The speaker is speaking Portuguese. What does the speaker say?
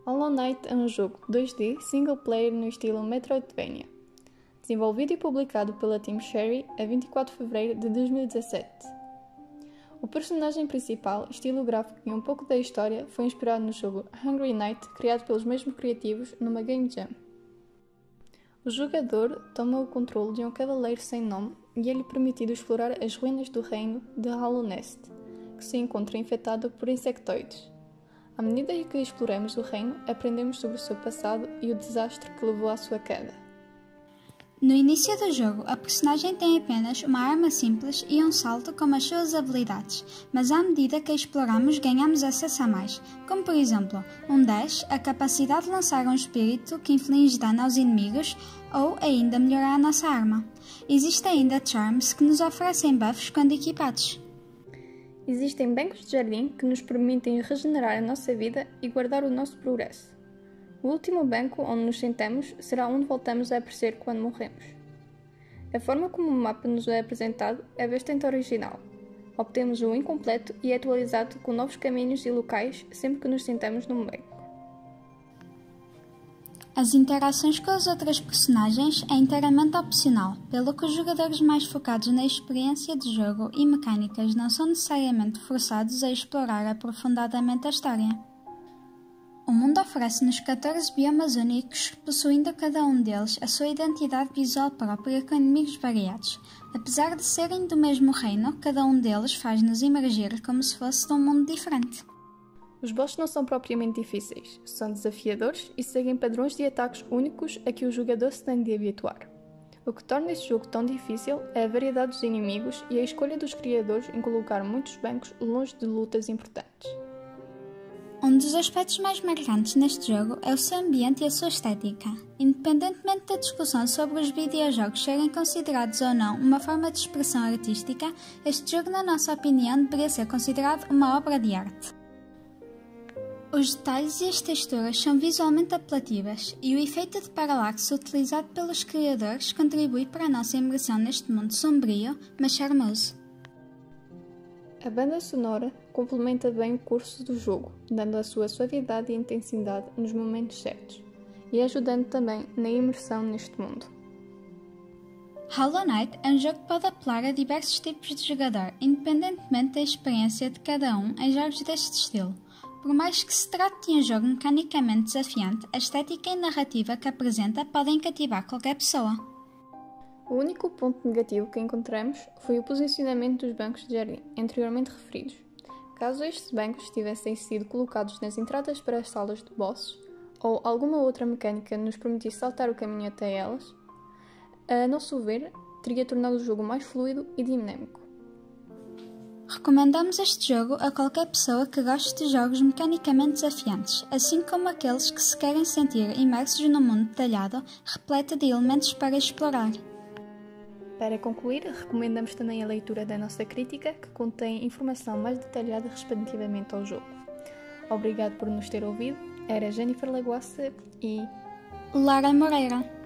Hollow Knight é um jogo 2D single-player no estilo Metroidvania, desenvolvido e publicado pela Team Cherry a 24 de fevereiro de 2017. O personagem principal, estilo gráfico e um pouco da história foi inspirado no jogo Hungry Knight, criado pelos mesmos criativos numa Game Jam. O jogador toma o controle de um cavaleiro sem nome e é-lhe permitido explorar as ruínas do reino de Hollow Nest, que se encontra infectado por insectoides. À medida que exploramos o reino, aprendemos sobre o seu passado e o desastre que levou à sua queda. No início do jogo, a personagem tem apenas uma arma simples e um salto com as suas habilidades, mas à medida que a exploramos ganhamos acesso a mais, como por exemplo, um dash, a capacidade de lançar um espírito que inflige dano aos inimigos ou ainda melhorar a nossa arma. Existem ainda charms que nos oferecem buffs quando equipados. Existem bancos de jardim que nos permitem regenerar a nossa vida e guardar o nosso progresso. O último banco onde nos sentamos será onde voltamos a aparecer quando morremos. A forma como o mapa nos é apresentado é bastante original. Obtemos-o incompleto e atualizado com novos caminhos e locais sempre que nos sentamos num banco. As interações com as outras personagens é inteiramente opcional, pelo que os jogadores mais focados na experiência de jogo e mecânicas não são necessariamente forçados a explorar aprofundadamente a história. O mundo oferece-nos 14 biomas únicos, possuindo cada um deles a sua identidade visual própria com inimigos variados. Apesar de serem do mesmo reino, cada um deles faz-nos emergir como se fosse de um mundo diferente. Os bosses não são propriamente difíceis, são desafiadores e seguem padrões de ataques únicos a que o jogador se tem de habituar. O que torna este jogo tão difícil é a variedade dos inimigos e a escolha dos criadores em colocar muitos bancos longe de lutas importantes. Um dos aspectos mais marcantes neste jogo é o seu ambiente e a sua estética. Independentemente da discussão sobre os videojogos serem considerados ou não uma forma de expressão artística, este jogo, na nossa opinião, deveria ser considerado uma obra de arte. Os detalhes e as texturas são visualmente apelativas, e o efeito de paralaxe utilizado pelos criadores contribui para a nossa imersão neste mundo sombrio, mas charmoso. A banda sonora complementa bem o curso do jogo, dando a sua suavidade e intensidade nos momentos certos, e ajudando também na imersão neste mundo. Hollow Knight é um jogo que pode apelar a diversos tipos de jogador, independentemente da experiência de cada um em jogos deste estilo. Por mais que se trate de um jogo mecanicamente desafiante, a estética e narrativa que apresenta podem cativar qualquer pessoa. O único ponto negativo que encontramos foi o posicionamento dos bancos de jardim, anteriormente referidos. Caso estes bancos tivessem sido colocados nas entradas para as salas de bosses, ou alguma outra mecânica nos permitisse saltar o caminho até elas, a nosso ver, teria tornado o jogo mais fluido e dinâmico. Recomendamos este jogo a qualquer pessoa que goste de jogos mecanicamente desafiantes, assim como aqueles que se querem sentir imersos num mundo detalhado, repleto de elementos para explorar. Para concluir, recomendamos também a leitura da nossa crítica, que contém informação mais detalhada respectivamente ao jogo. Obrigado por nos ter ouvido. Era Jennifer Lagoassa e Lara Moreira.